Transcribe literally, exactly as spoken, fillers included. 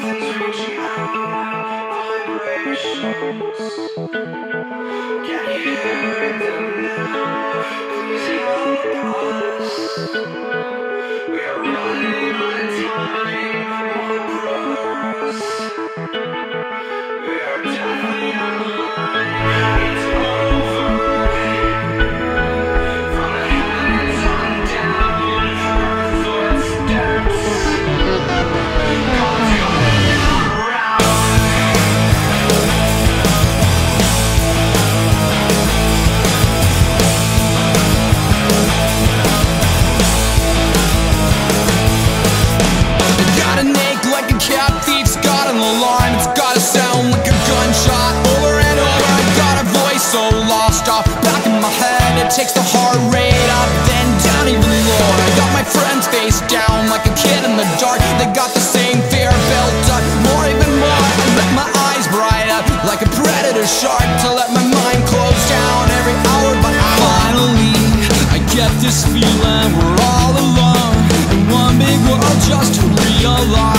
Something's reaching out, vibrations. Can you hear them now? Please help us. We are running out of time for us. We are definitely out of line. It's over. From the heavens on down, our footsteps. Cause you're around. Got an ache like a cat thief's got an alarm. It's gotta sound like a gunshot over and over. I got a voice so lost off back in my head. It takes the heart rate up, then down even lower. I got my friends face down like a kid in the dark. They got the same fear built up, more even more. I let my eyes bright up like a predator shark to let my mind close down every hour. But finally, I get this feeling we're all alone in one big world just to realize